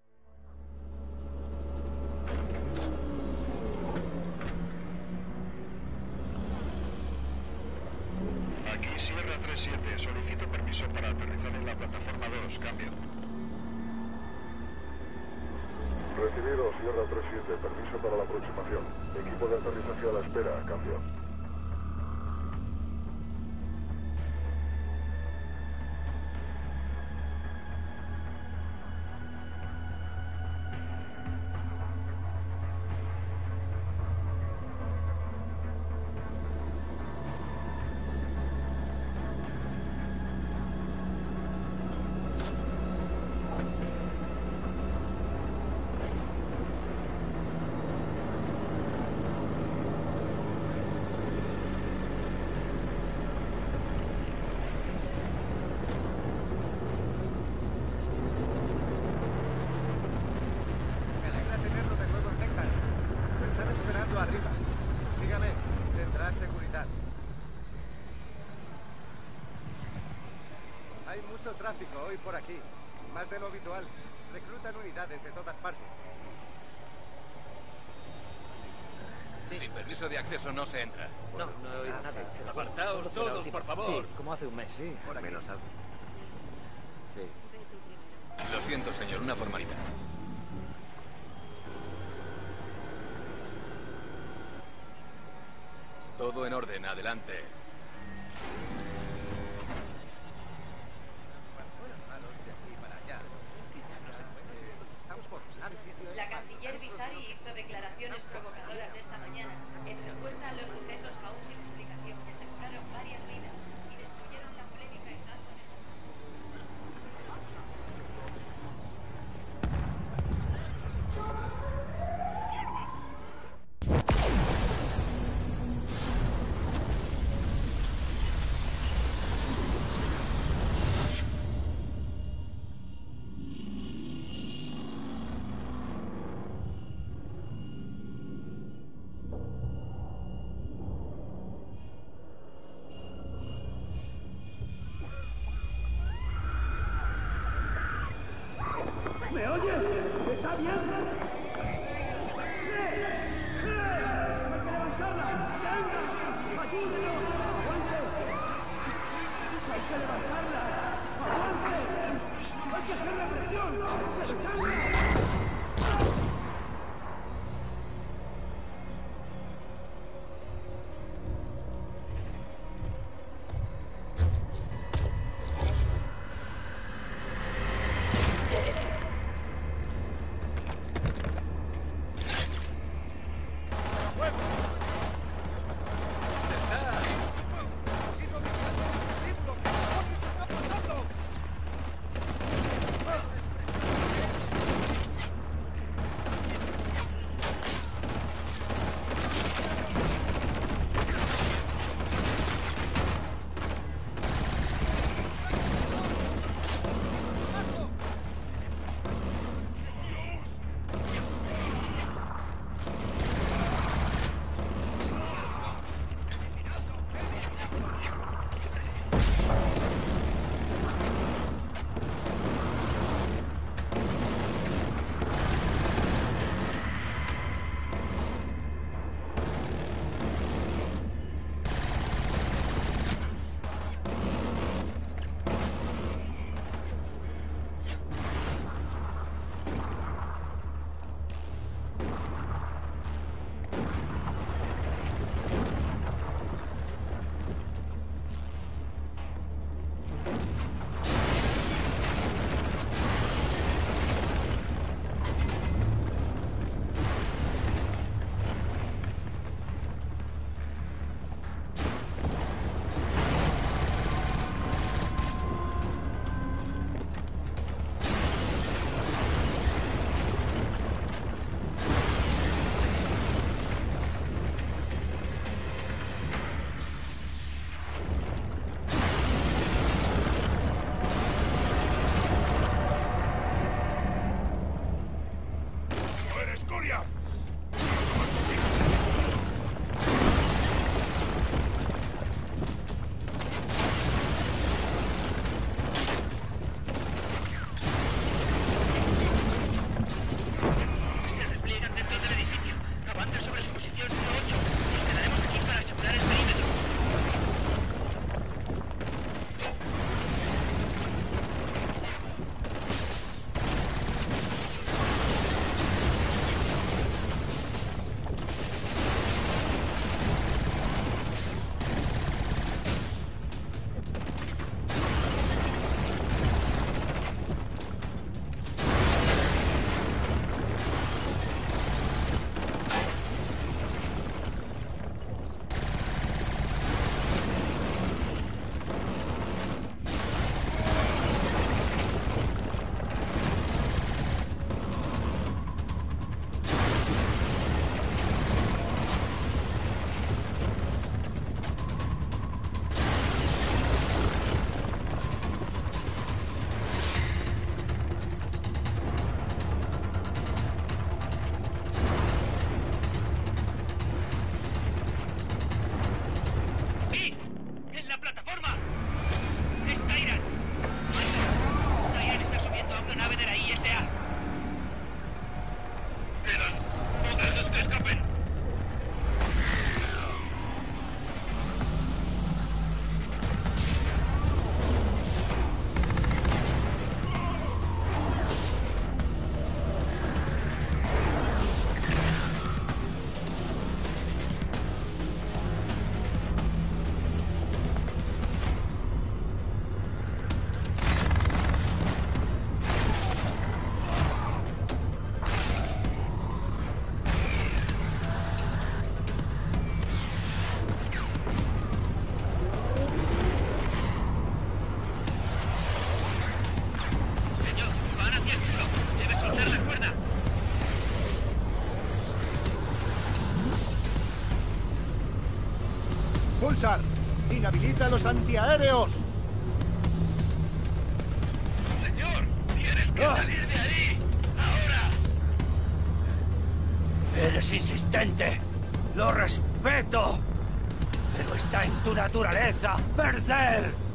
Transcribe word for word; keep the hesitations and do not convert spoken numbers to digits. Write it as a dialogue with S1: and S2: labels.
S1: Aquí Sierra tres siete. Solicito permiso para aterrizar en la plataforma dos. Cambio.
S2: Recibido, Sierra tres siete. Permiso para la aproximación. Equipo de aterrizaje a la espera. Cambio.
S3: Tráfico hoy por aquí, más de lo habitual. Reclutan unidades de todas partes.
S4: Sí. Sin permiso de acceso no se entra.
S5: No, no he oído nada.
S4: Apartaos todos, por favor.
S5: Sí, como hace un mes.
S3: Sí, por aquí. Menos algo. Sí.
S4: Lo siento, señor, una formalidad. Todo en orden, adelante.
S6: La canciller Visari hizo declaraciones provocadoras esta mañana en respuesta a los sucesos aún sin explicación que se cobraron varias vidas y destruyeron la polémica estado en
S7: ¿Me oye? ¿Está bien? ¡Sí! ¡Sí! ¡Hay que levantarla! ¡Venga! ¡Ayúdenos! ¡Aguante! ¡Hay que levantarla! ¡Aguante! ¡Hay que hacer la presión! ¡Se desangra!
S3: propulsar. Inhabilita los antiaéreos.
S4: Señor, tienes que
S7: Ah.
S4: salir de ahí. Ahora.
S7: Eres insistente. Lo respeto. Pero está en tu naturaleza perder.